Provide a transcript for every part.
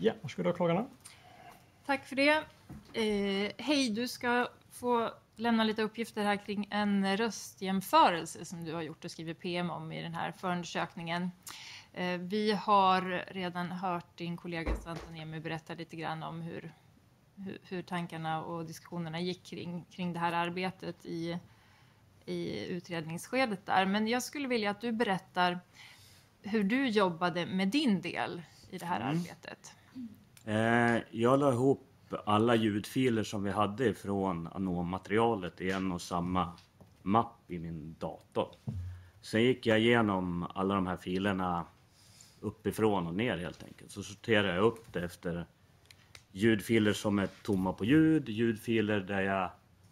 Ja, varsågod klockarna. Tack för det. Hej, du ska få lämna lite uppgifter här kring en röstjämförelse som du har gjort och skrivit PM om i den här förundersökningen. Vi har redan hört din kollega Svante Niemi berätta lite grann om hur tankarna och diskussionerna gick kring det här arbetet i utredningsskedet där. Men jag skulle vilja att du berättar hur du jobbade med din del i det här arbetet. Jag la ihop alla ljudfiler som vi hade från Anom-materialet i en och samma mapp i min dator. Sen gick jag igenom alla de här filerna uppifrån och ner helt enkelt. Så sorterade jag upp det efter ljudfiler som är tomma på ljud, ljudfiler där jag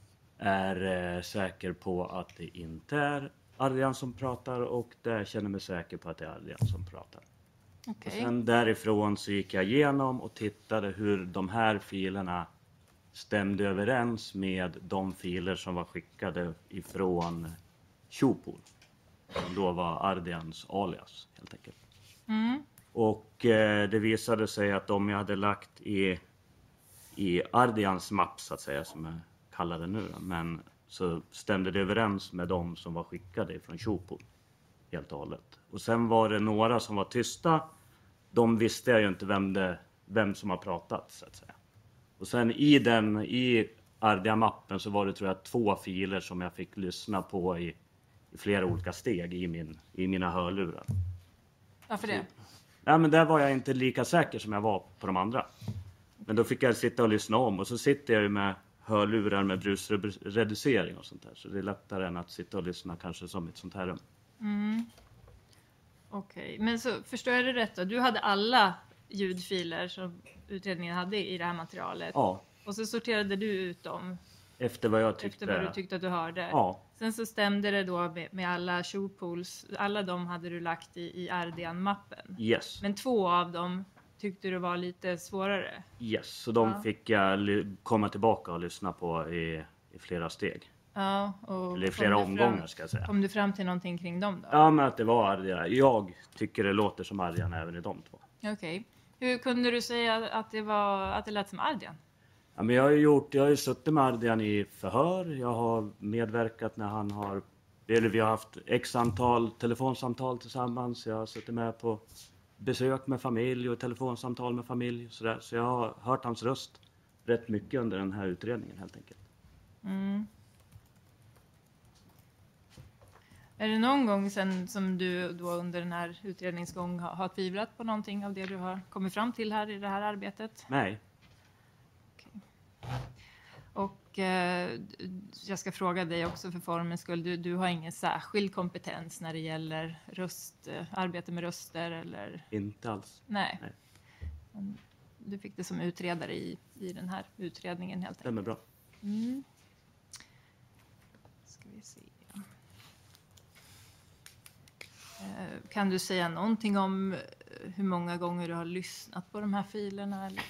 är säker på att det inte är Ardian som pratar och där jag känner mig säker på att det är Ardian som pratar. Okay. Och sen därifrån så gick jag igenom och tittade hur de här filerna stämde överens med de filer som var skickade ifrån Showpool. Som då var Ardians alias helt enkelt. Mm. Och det visade sig att de jag hade lagt i Ardians mapp så att säga, som jag kallar det nu. Men så stämde det överens med de som var skickade från Showpool. Helt och hållet. Och sen var det några som var tysta. De visste jag ju inte vem som har pratat så att säga. Och sen i Ardia-mappen så var det tror jag 2 filer som jag fick lyssna på i flera olika steg i mina hörlurar. Varför det? Ja, men där var jag inte lika säker som jag var på de andra. Men då fick jag sitta och lyssna om. Och så sitter jag ju med hörlurar med brusreducering och sånt där. Så det är lättare än att sitta och lyssna kanske som ett sånt här rum. Mm. Okej, men så förstår jag det rätt då? Du hade alla ljudfiler som utredningen hade i det här materialet. Ja. Och så sorterade du ut dem. Efter vad jag tyckte. Efter vad du tyckte att du hörde. Ja. Sen så stämde det då med alla Showpools. Alla de hade du lagt i Ardian-mappen. Yes. Men 2 av dem tyckte du var lite svårare. Yes, så de fick jag komma tillbaka och lyssna på i flera steg. Ja, och eller i flera omgångar ska jag säga. Kom du fram till någonting kring dem då? Ja, men att det var Ardian. Jag tycker det låter som Ardian även i de 2. Okej. Hur kunde du säga att det lät som Ardian? Ja, men jag har ju suttit med Ardian i förhör. Jag har medverkat när vi har haft x antal telefonsamtal tillsammans. Jag har suttit med på besök med familj och telefonsamtal med familj och sådär. Så jag har hört hans röst rätt mycket under den här utredningen helt enkelt. Mm. Är det någon gång sen som du då under den här utredningsgången har tvivlat på någonting av det du har kommit fram till här i det här arbetet? Nej. Okay. Och jag ska fråga dig också för formens skull. Du har ingen särskild kompetens när det gäller arbete med röster eller? Inte alls. Nej. Du fick det som utredare i den här utredningen helt enkelt. Det är bra. Mm. Ska vi se. Kan du säga någonting om hur många gånger du har lyssnat på de här filerna? Eller?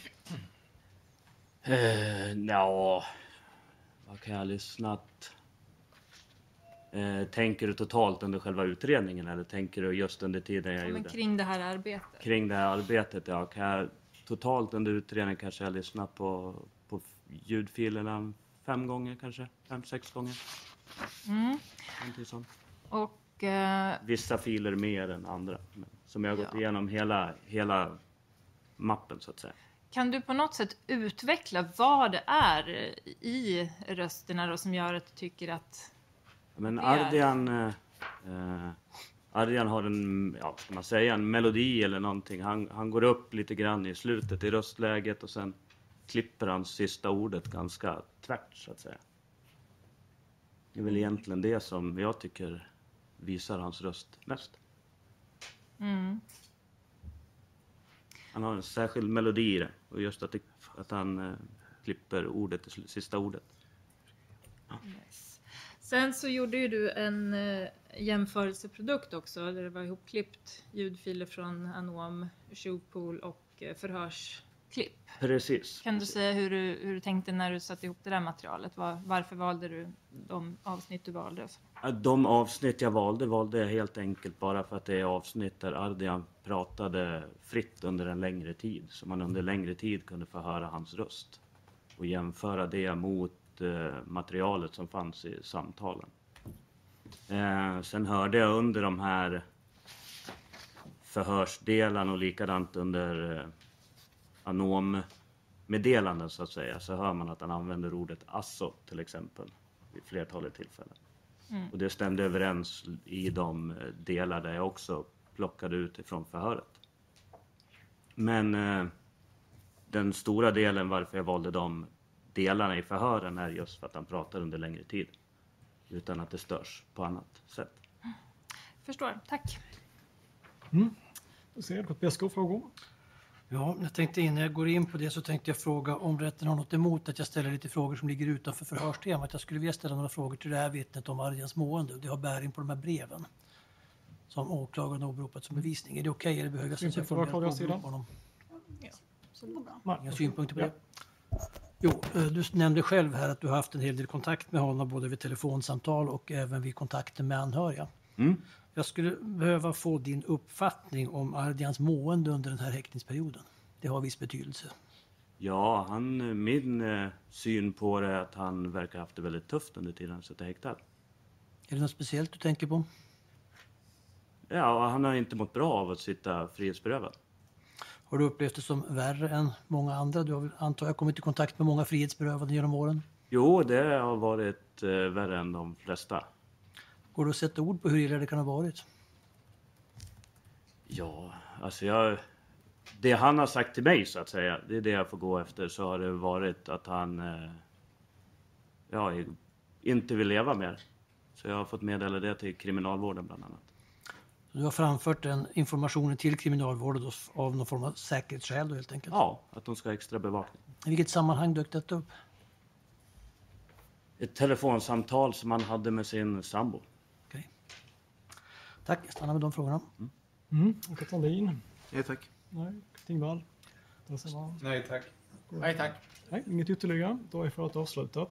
Vad kan jag ha lyssnat? Tänker du totalt under själva utredningen eller tänker du just under tiden jag gjorde? Men kring det här arbetet. Kring det här arbetet, ja. Kan jag totalt under utredningen kanske jag lyssnat på ljudfilerna 5 gånger kanske? 5-6 gånger. Mm. Någonting sånt. Och vissa filer mer än andra. Som jag har gått igenom hela mappen så att säga. Kan du på något sätt utveckla vad det är i rösterna då, som gör att du tycker att... Men Ardian har en melodi eller någonting. Han går upp lite grann i slutet i röstläget och sen klipper han sista ordet ganska tvärt så att säga. Det är väl egentligen det som jag tycker visar hans röst mest. Mm. Han har en särskild melodi i det. Och just att han klipper sista ordet. Ja. Yes. Sen så gjorde ju du en jämförelseprodukt också. Där det var ihopklippt ljudfiler från Anom, Showpool och klipp. Precis. Kan du säga hur du tänkte när du satte ihop det där materialet? Varför valde du de avsnitt du valde? De avsnitt jag valde jag helt enkelt bara för att det är avsnitt där Ardian pratade fritt under en längre tid. Så man under längre tid kunde få höra hans röst. Och jämföra det mot materialet som fanns i samtalen. Sen hörde jag under de här förhörsdelarna och likadant under anommeddelanden så att säga. Så hör man att han använder ordet asso till exempel vid flertalet tillfällen. Och det stämde överens i de delar där jag också plockade ut ifrån förhöret. Men den stora delen varför jag valde de delarna i förhören är just för att han pratar under längre tid. Utan att det störs på annat sätt. Förstår, tack. Då ser jag att Besko frågor. Ja, jag tänkte innan jag går in på det så tänkte jag fråga om rätten har något emot att jag ställer lite frågor som ligger utanför förhörstemat. Jag skulle vilja ställa några frågor till det här vittnet om Ardians mående. Det har bäring på de här breven som åklagaren åberopat som bevisning. Är det okej eller behöver jag Synpunkter från åklagarens sida? Så det går bra. Inga synpunkter på det? Jo, du nämnde själv här att du har haft en hel del kontakt med honom både vid telefonsamtal och även vid kontakter med anhöriga. Jag skulle behöva få din uppfattning om Ardians mående under den här häktningsperioden. Det har viss betydelse. Ja, min syn på det är att han verkar ha haft det väldigt tufft under tiden han sitter häktad. Är det något speciellt du tänker på? Ja, han har inte mått bra av att sitta frihetsberövad. Har du upplevt det som värre än många andra? Du har väl, antar jag, kommit i kontakt med många frihetsberövade genom åren? Jo, det har varit värre än de flesta. Går det att sätta ord på hur illa det kan ha varit? Ja, alltså det han har sagt till mig så att säga, det är det jag får gå efter, så har det varit att han inte vill leva mer. Så jag har fått meddela det till kriminalvården bland annat. Du har framfört den informationen till kriminalvården av någon form av säkerhetsskäl då helt enkelt? Ja, att de ska ha extra bevakning. I vilket sammanhang dök detta upp? Ett telefonsamtal som han hade med sin sambo. Okej. Tack, jag stannar med de frågorna. Katalin. Nej tack. Nej. Tingvall. Nej tack. Nej tack. Nej, inget ytterligare. Då är förhöret avslutat.